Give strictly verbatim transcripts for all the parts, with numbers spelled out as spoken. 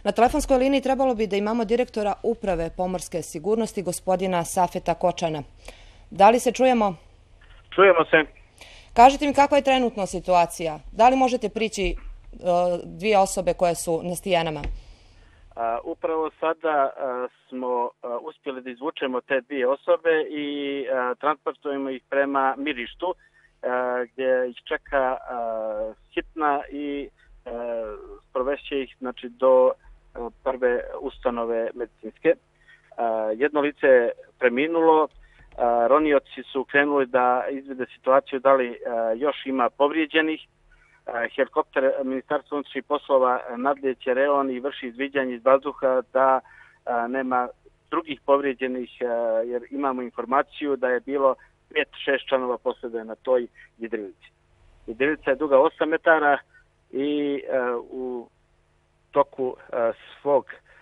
Na telefonskoj liniji trebalo bi da imamo direktora Uprave pomorske sigurnosti, gospodina Safeta Kočana. Da li se čujemo? Čujemo se. Kažite mi kakva je trenutno situacija? Da li možete prići dvije osobe koje su na Stijanama? Upravo sada smo uspjeli da izvučemo te dvije osobe i transportujemo ih prema Mirištu, gdje ih čeka hitna i sprovešće ih znači, do prve ustanove medicinske. Jedno lice je preminulo, ronioci su krenuli da izvede situaciju da li još ima povrijeđenih. Helikopter Ministarstva unutrašnjih poslova nadlijeće reon i vrši izviđanje iz vazduha da nema drugih povrijeđenih, jer imamo informaciju da je bilo pet šest članova posade na toj jedrilici. Jedrilica je duga osam metara i u toku svog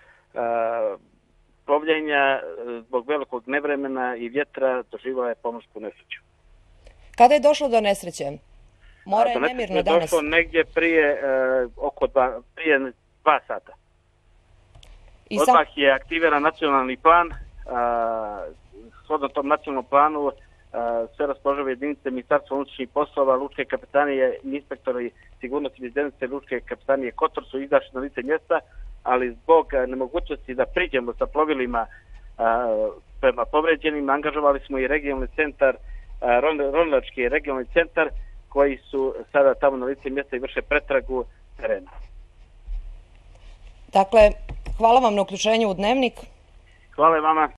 plovljenja zbog velikog nevremena i vjetra doživjela je pomorsku nesreću. Kada je došlo do nesreće? More je nemirno danas. Došlo negdje prije oko dva, prije dva sata. Odmah je aktiviran nacionalni plan. Shodno tom nacionalnom planu sve raspoložive jedinice Ministarstva unutrašnjih poslova, lučke kapetanije i inspektori sigurnosti i bezbednosti lučke kapetanije Kotor su izašli na lice mjesta, ali zbog nemogućnosti da priđemo sa plovilima prema povređenim, angažovali smo i regionalni centar, ronilački regionalni centar, koji su sada tamo na lice mjesta i vrše pretragu terena. Dakle, hvala vam na uključenju u Dnevnik. Hvala i vama.